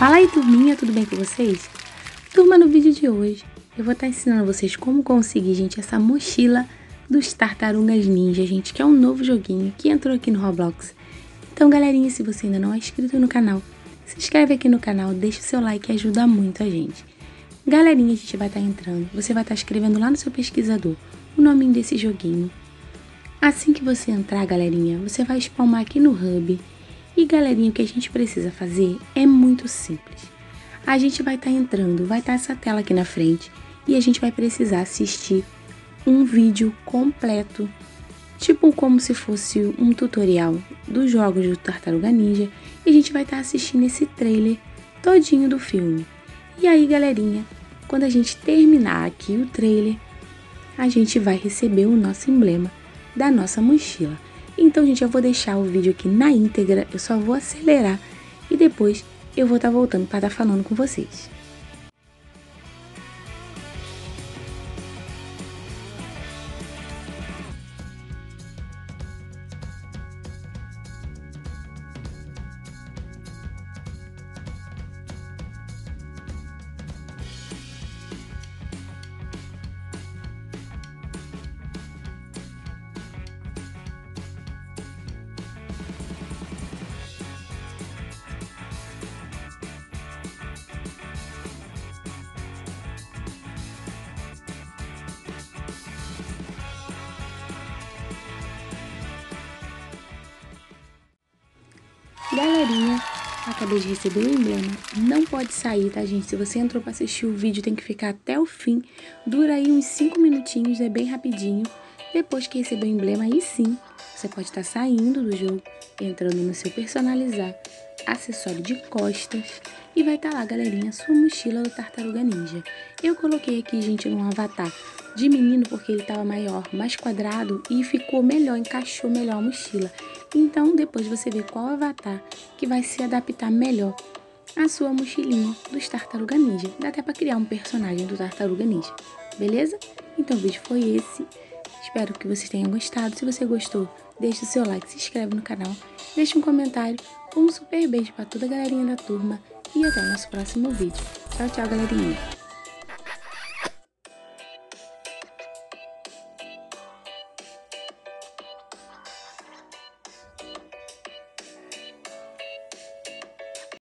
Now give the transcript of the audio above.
Fala aí, turminha, tudo bem com vocês? Turma, no vídeo de hoje eu vou estar ensinando vocês como conseguir, gente, essa mochila dos Tartarugas Ninja, gente, que é um novo joguinho que entrou aqui no Roblox. Então, galerinha, se você ainda não é inscrito no canal, se inscreve aqui no canal, deixa o seu like que ajuda muito a gente. Galerinha, a gente vai estar entrando, você vai estar escrevendo lá no seu pesquisador o nome desse joguinho. Assim que você entrar, galerinha, você vai spawnar aqui no Hub. E galerinha, o que a gente precisa fazer é muito simples. A gente vai estar entrando, vai estar essa tela aqui na frente e a gente vai precisar assistir um vídeo completo, tipo como se fosse um tutorial dos jogos do Tartaruga Ninja, e a gente vai estar assistindo esse trailer todinho do filme. E aí, galerinha, quando a gente terminar aqui o trailer, a gente vai receber o nosso emblema da nossa mochila. Então, gente, eu vou deixar o vídeo aqui na íntegra, eu só vou acelerar e depois eu vou estar voltando para estar falando com vocês. Galerinha, acabei de receber o emblema, não pode sair, tá, gente? Se você entrou para assistir o vídeo, tem que ficar até o fim, dura aí uns 5 minutinhos, é bem rapidinho. Depois que receber o emblema, aí sim, você pode estar saindo do jogo, entrando no seu personalizar, acessório de costas, e vai estar lá, galerinha, sua mochila do Tartaruga Ninja. Eu coloquei aqui, gente, num avatar de menino porque ele estava maior, mais quadrado e ficou melhor, encaixou melhor a mochila. Então, depois você vê qual avatar que vai se adaptar melhor à sua mochilinha dos Tartaruga Ninja. Dá até para criar um personagem do Tartaruga Ninja, beleza? Então, o vídeo foi esse. Espero que vocês tenham gostado. Se você gostou, deixa o seu like, se inscreve no canal, deixa um comentário. Um super beijo para toda a galerinha da turma e até o nosso próximo vídeo. Tchau, tchau, galerinha!